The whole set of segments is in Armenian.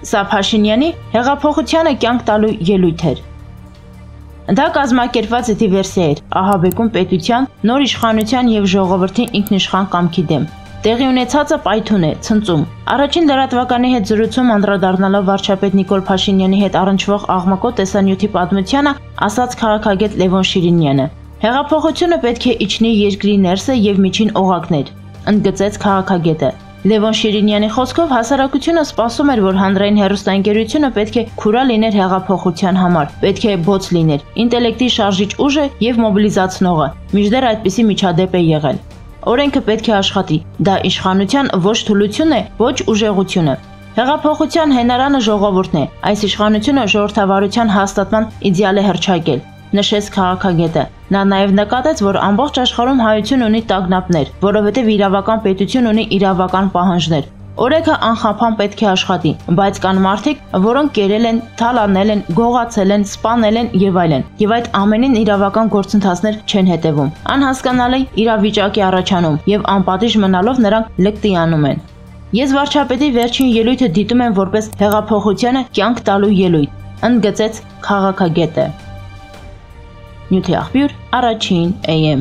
Սա Փաշինյանի հեղափոխությանը կյանք տալու ելույթ էր։ Դա կազմակերպված դիվերսիա էր ահաբեկում պետության, նոր իշխանության եւ ժողովրդի ինքնիշխան կամքի դեմ։ Տեղի ունեցածը պայթուն է, ցնծում։ Առաջին լրատվականի հետ զրույցում անդրադառնալով վարչապետ Նիկոլ Փաշինյանի հետ առնչվող աղմկոտ տեսանյութի պատմությանը, ասաց քաղաքագետ Լևոն Շիրինյանը. «Հեղափոխությունը պետք է իջնի երկրի ներսը եւ միջին օղակներ», ընդգծեց քաղաքագետը։ Լևոն Շիրինյանի խոսքով հասարակությունը սպասում էր, որ հանրային հեռուստաընկերությունը պետք է քուրա լիներ հեղափոխության համար, պետք է բոց լիներ, ինտելեկտի շարժիչ ուժը եւ մոբիլիզացնողը, մինչդեռ այդպիսի միջադեպ է եղել։ Օրենքը պետք է աշխատի, դա իշխանության ոչ թուլություն է, ոչ ուժեղությունը։ Հեղափոխության հենարանը ժողովուրդն է, այս իշխանությունը ժողովրդավարության հաստատման իդեալ է հռչակել, նշեց քաղաքագետը։ Նա նաև նկատեց, որ ամբողջ աշխարհում հայություն ունի տագնապներ, որովհետև իրավական պետություն ունի իրավական պահանջներ։ Օրենքը անխափան պետք է աշխատի, բայց կան մարդիկ, որոնք կերել են, թալանել են, գողացել են, սպանել են եւ այլն, եւ այդ ամենին իրավական գործընթացներ չեն հետևում։ Անհասկանալի իրավիճակ է առաջանում եւ անպատիժ մնալով նրանք լկտի անում են։ Ես վարչապետի վերջին ելույթը դիտում եմ որպես հեղափոխությանը կյանք տալու ելույթ, ընդգծեց քաղաքագետը։ Նյութի աղբյուր առաջին AM։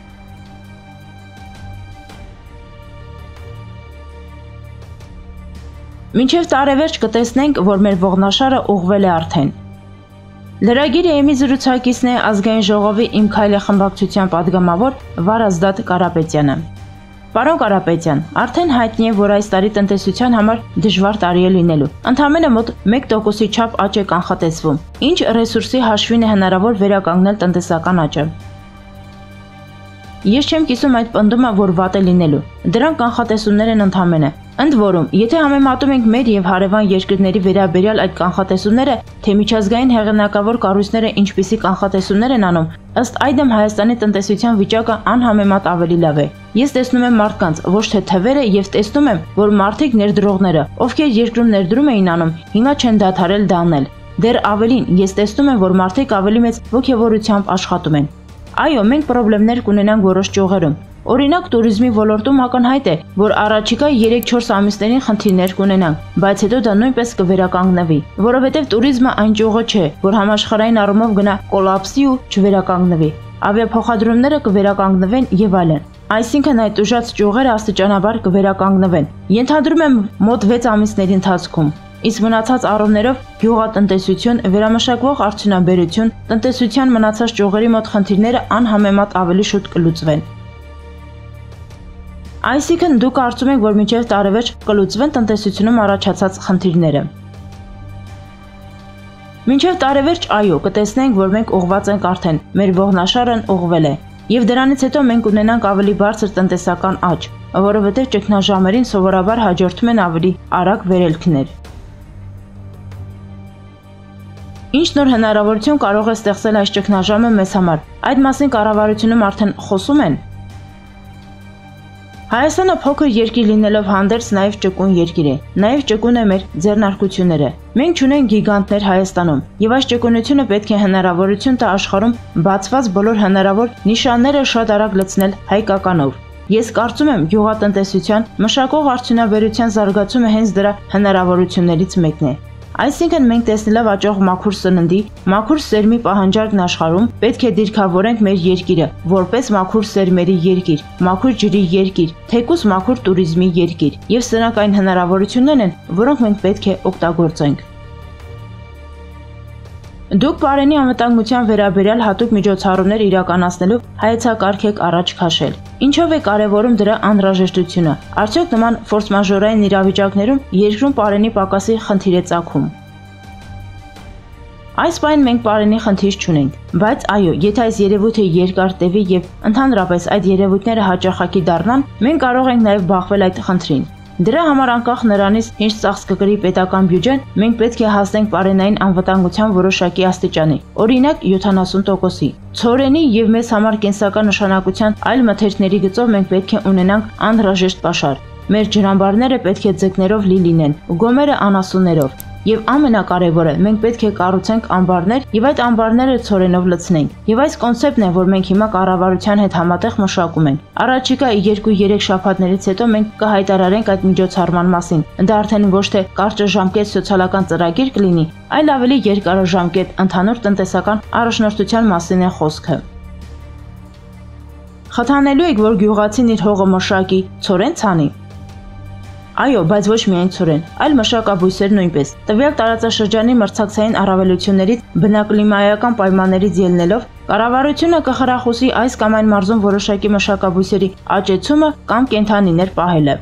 Մինչև տարեվերջ կտեսնենք, որ մեր ողնաշարը ուղղվել է արդեն։ Լրագիր AM-ի զրուցակիցն է Ազգային ժողովի Իմ քայլը խմբակցության падգամավոր Վարազդատ Կարապետյանը։ Պարոն Կարապետյան, արդեն հայտնի է, որ այս տարի տնտեսության համար դժվար տարի է լինելու։ Ընդամենը մոտ 1%-ի չափ աճ է կանխատեսվում։ Ինչ ռեսուրսի հաշվին է հնարավոր վերականգնել տնտեսական աճը։ Ես չեմ կիսում այդ պնդումը, որ վատ է լինելու։ Դրանք կանխատեսումներ են ընդամենը։ Ընդ որում, եթե համեմատում ենք մեր եւ հարևան երկրների վերաբերյալ այդ կանխատեսումները, թե միջազգային հեղինակավոր կառույցները ինչպիսի կանխատեսումներ են անում, ըստ այդմ Հայաստանի տնտեսության վիճակը անհամեմատ ավելի լավ է։ Ես տեսնում եմ մարդկանց, ոչ թե թվերը, եւ տեսնում եմ, որ մարդիկ ներդրողները, ովքեր երկրում ներդրում էին անում, հիմա չեն դադարել դա անել։ Դեռ ավելին, ես տեսնում եմ, որ մարդիկ ավելի մեծ ոգևորությամբ աշխատում են։ Այո, մենք խնդիրներ կունենանք որոշ ճյուղերում։ Օրինակ, туриզմի ոլորտում ակնհայտ է, որ առաջիկա 3-4 ամիսներին խնդիրներ կունենանք, բայց հետո դա նույնպես կվերականգնվի, որովհետև туриզմը այն ճյուղը չէ, որ համաշխարհային առումով գնա կոլապսի ու չվերականգնվի։ Ավիափոխադրումները կվերականգնվեն եւ այլն։ Այսինքն այդ ուժած ճյուղերը աստիճանաբար կվերականգնվեն։ Ենթադրում եմ մոտ 6 ամիսների ընթացքում։ Իսկ մնացած առումներով գյուղատնտեսություն, վերամշակվող արդյունաբերություն, տնտեսության մնացած ճյուղերի մոտ խնդիրները անհամեմատ ավելի շուտ կլուծվեն։ Այսինքն դուք կարծում եք, որ մինչև տարեվերջ կլուծվեն տնտեսությունում առաջացած խնդիրները։ Մինչև տարեվերջ այո, կտեսնենք, որ մենք ուղղված ենք արդեն, մեր ողնաշարն ուղղվել է, եւ դրանից հետո մենք ունենանք ավելի բարձր տնտեսական աճ, որովհետեւ ճգնաժամերին սովորաբար հաջորդում են ավելի արագ վերելքներ։ Ինչ նոր հնարավորություն կարող է ստեղծել այս ճգնաժամը մեզ համար։ Այդ մասին կառավարությունում արդեն խոսում են։ Հայաստանը փոքր երկիր լինելով հանդերձ նաև ճկուն երկիր է։ Նաև ճկուն է մեր ձեռնարկությունները։ Մենք չունենք գիգանտներ Հայաստանում, եւ այս ճկունությունը պետք է հնարավորություն տա աշխարհում բացված բոլոր հնարավոր նիշանները շատ արագ լցնել հայկականով։ Ես կարծում եմ, գյուղատնտեսության, մշակող արդյունաբերության զարգացումը հենց դրա հնարավորություններից մեկն է։ Այսինքն մենք տեսնելով աճող մաքուր սննդի, մաքուր սերմի պահանջարկն աշխարհում, պետք է դիրքավորենք մեր երկիրը որպես մաքուր սերմերի երկիր, մաքուր ջրի երկիր, թեկուզ մաքուր туриզմի երկիր, եւ սրանք այն հնարավորություններն են, որոնք մենք պետք է օգտագործենք։ Դուք Պարենի անվտանգության վերաբերյալ հատուկ միջոցառումներ իրականացնելու հայեցակարգ եք առաջ քաշել։ Ինչով է կարևորում դրա անհրաժեշտությունը։ Արդյոք նման ֆորս-մաժորային իրավիճակներում երկրում Պարենի պակասի խնդիր է ծագում։ Այս պայն մենք Պարենի խնդիր չունենք, բայց այո, եթե այս երևույթը երկար տևի եւ ընդհանրապես այդ երևույթները հաճախակի դառնան, մենք կարող ենք նաեւ բախվել այդ խնդրին։ Դրա համար անկախ նրանից ինչ ծախս կկրի պետական բյուջեն, մենք պետք է հասնենք Պարենային անվտանգության որոշակի աստիճանի, օրինակ 70%-ի։ Ցորենի եւ մեզ համար կենսական նշանակության այլ մթերքների գծով մենք պետք է ունենանք անհրաժեշտ պաշար։ Մեր ջրամբարները պետք է ձկներով լի լինեն, գոմերը անասուններով։ Եվ ամենակարևորը, մենք պետք է կառուցենք ամբարներ եւ այդ ամբարները ցորենով լցնենք։ Եվ այս կոնցեպտն է, որ մենք հիմա կառավարության հետ համատեղ մշակում ենք։ Առաջիկա 2-3 շաբաթներից հետո մենք կհայտարարենք այդ միջոցառման մասին։ Դա արդեն ոչ թե կարճաժամկետ սոցիալական ծրագիր կլինի, այլ ավելի երկարաժամկետ ընդհանուր տնտեսական առաջնորդության մասին է խոսքը։ Խթանելու եք, որ գյուղացին իր հողը մշակի, ցորեն ցանի։ Այո, բայց ոչ միայն ցորեն, այլ մշակաբույսեր նույնպես։ Տվյալ տարածաշրջանի մրցակցային առավելություններից բնակլիմայական պայմաններից ելնելով, կառավարությունը կխրախուսի այս կամ այն մարզում որոշակի մշակաբույսերի աճեցումը կամ կենդանիներ պահելը։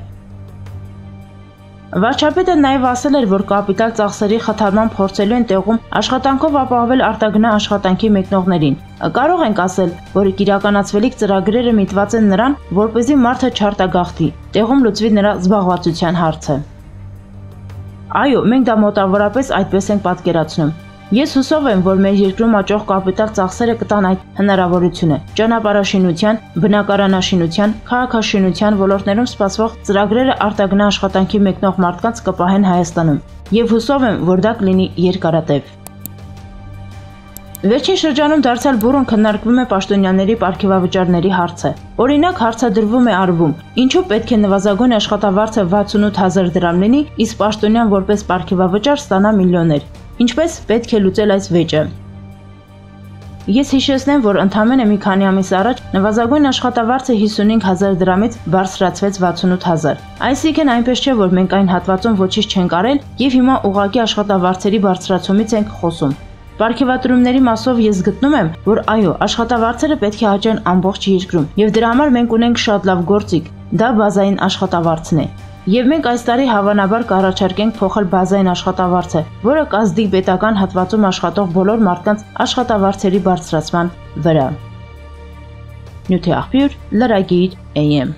Վարչապետը նաև ասել էր, որ կապիտալ ծախսերի խթանման փորձելու են տեղում աշխատանքով ապահովել արտագնա աշխատանքի մեկնողներին։ Կարող ենք ասել, որ իրականացվելիք ծրագրերը միտված են նրան, որպեսզի մարդը չարտագաղթի, տեղում լուծվի նրա զբաղվածության հարցը։ Այո, մենք դա մոտավորապես այդպես ենք պատկերացնում։ Ես հուսով եմ, որ մեր երկրում աճող կապիտալ ծախսերը կտան այդ հնարավորությունը։ Ճանապարհաշինության, բնակարանաշինության, քաղաքաշինության ոլորտներում սպասվող ծրագրերը արտագնա աշխատանքի մեկնող մարդկանց կպահեն Հայաստանում, եւ հուսով եմ, որ դա կլինի երկարատև։ Վերջին շրջանում դարձյալ բուռն քննարկվում է պաշտոնյաների պարգևավճարների հարցը։ Օրինակ հարցադրվում է արվում, ինչու պետք է նվազագույն աշխատավարձը 68,000 դրամ լինի, իսկ պաշտոնյան որպես պարգևավճար ստանա միլիոներ։ Ինչպես պետք է լուծել այս վեճը։ Ես հիշեցնեմ, որ ընդամենը մի քանի ամիս առաջ նվազագույն աշխատավարձը 55,000 դրամից բարձրացվեց 68,000։ Այսինքն այնպես չէ, որ մենք այն հատվածում ոչինչ չենք արել եւ հիմա ուղղակի աշխատավարձերի բարձրացումից ենք խոսում։ Պարգևատրումների մասով ես գտնում եմ, որ այո, աշխատավարձերը պետք է աճեն ամբողջ երկրում, եւ դրա համար մենք ունենք շատ լավ գործիք։ Դա բազային աշխատավարձն է։ Եվ մենք այս տարի հավանաբար կառաջարկենք փոխել բազային աշխատավարձը, որը կազդի պետական հատվածում աշխատող բոլոր մարդկանց աշխատավարձերի բարձրացման վրա։ Նյութի աղբյուր, լրագիր, AM։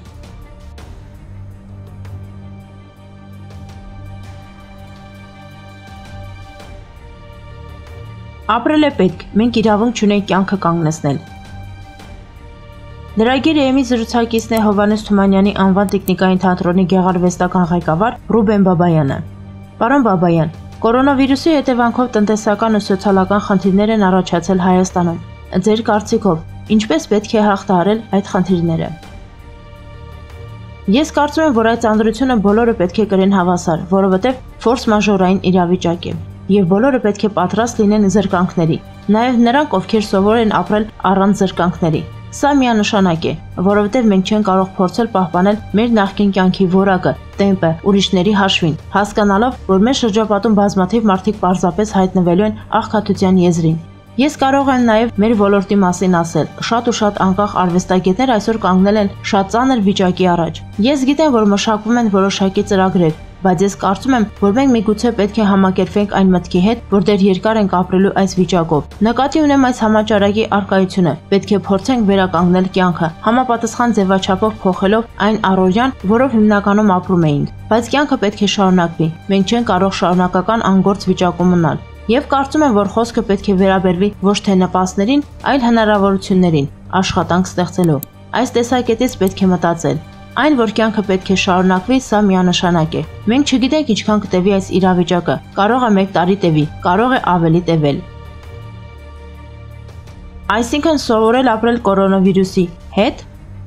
Ապրել է պետք, մենք իրավունք չունենք կյանքը կանգնեցնել։ Լրագիր AM-ի զրուցակիցն է Հովհաննես Թումանյանի անվան տեխնիկային թատրոնի գեղարվեստական ղեկավար Ռուբեն Բաբայանը։ Պարոն Բաբայան, կորոնավիրուսի հետևանքով տնտեսական ու սոցիալական խնդիրներ են առաջացել Հայաստանում։ Ձեր կարծիքով, ինչպես պետք է հաղթահարել այդ խնդիրները։ Ես կարծում եմ, որ այդ ծանրությունը բոլորը պետք է կրեն հավասար, որովհետև ֆորս մաժորային իրավիճակ է, եւ բոլորը պետք է պատրաստ լինեն զրկանքների, նաեւ նրանք, ովքեր սովոր են ապրել առանց զրկանքների։ Սա միանշանակ է, որովհետև մենք չենք կարող փորձել պահպանել մեր նախկին կյանքի որակը, տեմպը, ուրիշների հաշվին, հասկանալով, որ մեր շրջապատում բազմաթիվ մարդիկ պարզապես հայտնվելու են աղքատության եզրին։ Ես կարող եմ նաև մեր ոլորտի մասին ասել, շատ ու շատ անկախ արվեստագետներ այսօր կանգնել են շատ ծանր վիճակի առաջ։ Ես գիտեմ, որ մշակվում են որոշակի ծրագրեր, բայց ես կարծում եմ, որ մենք միգուցե պետք է համակերպվենք այն մտքի հետ, որ դեռ երկար ենք ապրելու այս վիճակով։ Նկատի ունեմ այս համաճարակի առկայությունը, պետք է փորձենք վերականգնել կյանքը, համապատասխան ձևաչափով փոխելով այն առօրյան, որով հիմնականում ապրում էինք։ Բայց կյանքը պետք է շարունակվի։ Մենք չենք կարող շարունակական անգործ վիճակում մնալ։ Եվ կարծում եմ, որ խոսքը պետք է վերաբերվի ոչ թե նպաստներին, այլ հնարավորություններին, աշխատանք ստեղծելով։ Այս տեսակետից պետք է մտածել։ Այն, որ կյանքը պետք է շարունակվի, սա միանշանակ է։ Մենք չգիտենք ինչքան կտևի այս իրավիճակը, կարող է 1 տարի տևի, կարող է ավելի տևել։ Այսինքն սովորել ապրել կորոնավիրուսի հետ։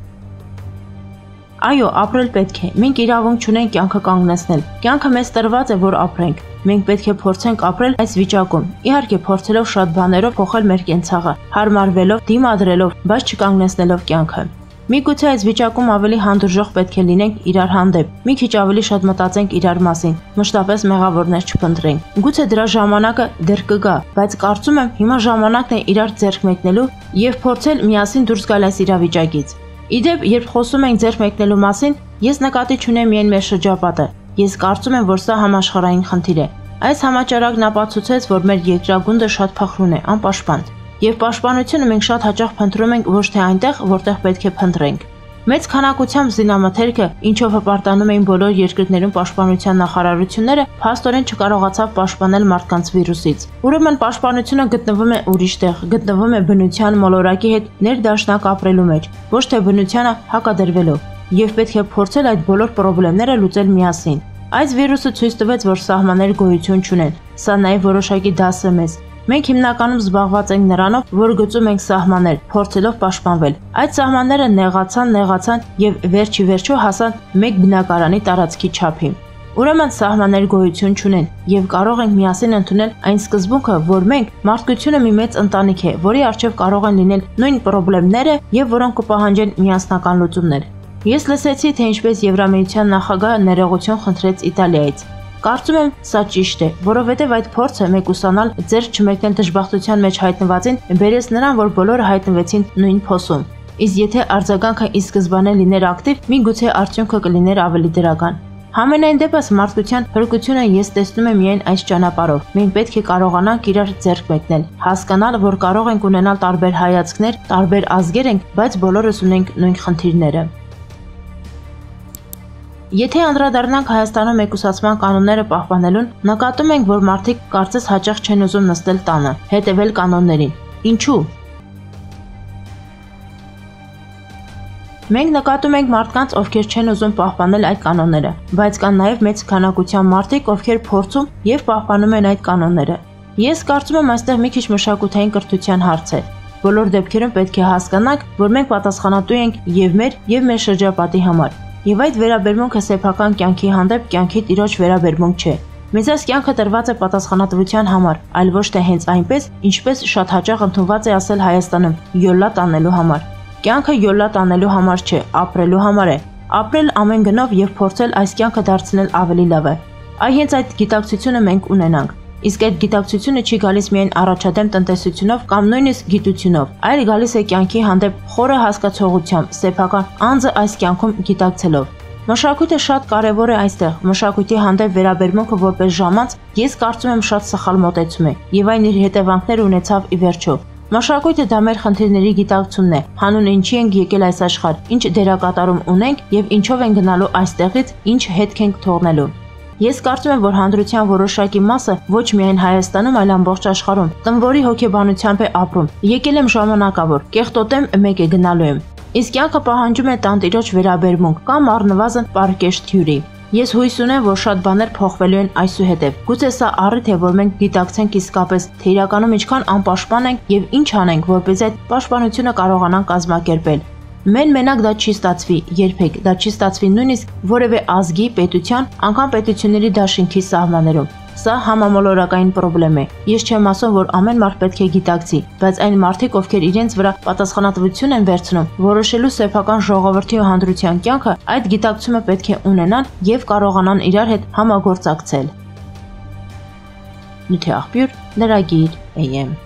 Այո, ապրել պետք է։ Մենք իրավունք չունենք կյանքը կանգնեցնել։ Կյանքը մեզ տրված է, որ ապրենք։ Մենք պետք է փորձենք ապրել այս վիճակում։ Իհարկե, փորձելով շատ բաներով փոխել մեր կենցաղը, հարմարվելով, դիմադրելով, բայց չկանգնեցնելով կյանքը։ Միգուցե այս վիճակում ավելի հանդուրժող պետք է լինենք իրար հանդեպ, մի քիչ ավելի շատ մտածենք իրար մասին, մշտապես մեղավորներ չփնտրենք։ Գուցե դրա ժամանակը դեռ կգա, բայց կարծում եմ հիմա ժամանակն է իրար ձեռք մեկնելու եւ փորձել միասին դուրս գալ այս իրավիճակից։ Իդեպ, երբ խոսում ենք ձեռք մեկնելու մասին, ես նկատի չունեմ միայն մեր շրջապատը։ Ես կարծում եմ, որ սա համաշխարհային խնդիր է։ Այս համաճարակն ապացուցեց, որ մեր երկրագունդը շատ փխրուն է, անպաշտպան։ Եվ պաշտպանությունը մենք շատ հաճախ փնտրում ենք ոչ թե այնտեղ, որտեղ պետք է փնտրենք։ Մեծ քանակությամբ զինամթերքը, ինչով հպարտանում էին բոլոր երկրներում պաշտպանության նախարարությունները, փաստորեն չկարողացավ պաշտպանել մարդկանց վիրուսից։ Ուրեմն պաշտպանությունը գտնվում է ուրիշ տեղ, գտնվում է բնության մոլորակի հետ ներդաշնակ ապրելու մեջ, ոչ թե բնությանը հակադրվելով։ Եվ պետք է փորձել այդ բոլոր խնդիրները լուծել միասին։ Այս վիրուսը ցույց տվեց, որ սահմաններ գոյություն չունեն։ Սա նաև որոշակի դաս է մեզ։ Մենք հիմնականում զբաղված ենք նրանով, որ գծում ենք սահմաններ, փորձելով պաշտպանվել։ Այդ սահմանները նեղացան եւ վերջի վերջո հասան մեկ բնակարանի տարածքի չափի։ Ուրեմն սահմաններ գոյություն չունեն եւ կարող ենք միասին ընդունել այն սկզբունքը, որ մենք մարդկությունը մի մեծ ընտանիք է, որի առջև կարող են լինել նույն խնդիրները եւ որոնք կպահանջեն միասնական լուծումներ։ Ես լսեցի, թե ինչպես Եվրամիության նախագահը ներողություն խնդրեց Իտալիայից։ Կարծում եմ, սա ճիշտ է, որովհետև այդ փորձը մեկուսանալ ձեր չմեկնել դժբախտության մեջ հայտնվածին բերեց նրան, որ բոլորը հայտնվեցին նույն փոսում։ Իսկ եթե արձագանքը ի սկզբանե լիներ ակտիվ, միգուցե արդյունքը կլիներ ավելի դրական։ Համենայն դեպս մարդկության փրկությունը ես տեսնում եմ միայն այս ճանապարհով։ Մենք պետք է կարողանանք իրար ձեռք մեկնել, հասկանալ, որ կարող ենք ունենալ տարբեր հայացքներ, տարբեր ազգեր ենք, բայց բոլորս ունենք նույն խնդիրները։ Եթե անդրադառնանք Հայաստանում մեկուսացման կանոնները պահպանելուն, նկատում ենք, որ մարդիկ կարծես հաճախ չեն ուզում նստել տանը, հետևել կանոններին։ Ինչու՞։ Մենք նկատում ենք մարդկանց, ովքեր չեն ուզում պահպանել այդ կանոնները, բայց կան նաև մեծ քանակության մարդիկ, ովքեր փորձում եւ պահպանում են այդ կանոնները։ Ես կարծում եմ, այստեղ մի քիչ մշակութային կրթության հարց է։ Բոլոր դեպքերում պետք է հասկանանք, որ մենք պատասխանատու ենք եւ մեր շրջապատի համար։ Եվ այդ վերաբերմունքը սեփական կյանքի հանդեպ կյանքի տիրոջ վերաբերմունք չէ։ Մեծս կյանքը տրված է պատասխանատվության համար, այլ ոչ թե հենց այնպես, ինչպես շատ հաճախ ընդունված է ասել Հայաստանում՝ յոլլա տանելու համար։ Կյանքը յոլլա տանելու համար չէ, ապրելու համար է։ Ապրել ամեն գնով եւ փորձել այս կյանքը դարձնել ավելի լավ է։ Այ հենց այդ գիտակցությունը մենք ունենանք։ Իսկ այդ գիտակցությունը չի գալիս միայն առաջադեմ տնտեսությունով կամ նույնիսկ գիտությունով, այլ գալիս է կյանքի հանդեպ խորը հասկացողությամբ, սեփական անձը այս կյանքում գիտակցելով։ Մշակույթը շատ կարևոր է այստեղ։ Մշակույթի հանդեպ վերաբերմունքը որպես ժամանց, ես կարծում եմ շատ սխալ մոտեցում է, եւ այն իր հետևանքներ ունեցավ ի վերջո։ Մշակույթը դա մեր խնդիրների գիտակցությունն է, հանուն ինչի ենք եկել այս աշխարհ, ինչ դերակատարում ունենք եւ ինչով են գնալու այստեղից, ինչ հետք ենք թողնելու։ Ես կարծում եմ, որ հանրության որոշակի մասը ոչ միայն Հայաստանում, այլ ամբողջ աշխարհում տնվորի հոգեբանությամբ է ապրում։ Եկել եմ ժամանակավոր, կեղտոտեմ, մեկ է գնալու եմ։ Իսկ կյանքը պահանջում է տանտիրոջ վերաբերմունք կամ առնվազն պարկեշտ հյուրի։ Ես հույս ունեմ, որ շատ բաներ փոխվելու են այսուհետև։ Գուցե սա առիթ է, որ մենք գիտակցենք իսկապես, թե իրականում ինչքան անպաշտպան ենք եւ ինչ անենք, որպեսզի այդ պաշտպանությունը կարողանանք կազմակերպել։ Մենակ դա չի ստացվի, երբեք դա չի ստացվի նույնիսկ որևէ ազգի, պետության, անգամ պետությունների դաշինքի սահմաններում։ Սա համամոլորակային խնդրեմ է։ Ես չեմ ասում, որ ամեն մարդ պետք է գիտակցի, բայց այն մարդիկ, ովքեր իրենց վրա պատասխանատվություն են վերցնում, որոշելու սեփական ժողովրդի ու հանրության կյանքը, այդ գիտակցումը պետք է ունենան եւ կարողանան իրար հետ համագործակցել։ Նյութի աղբյուր, լրագիր, AM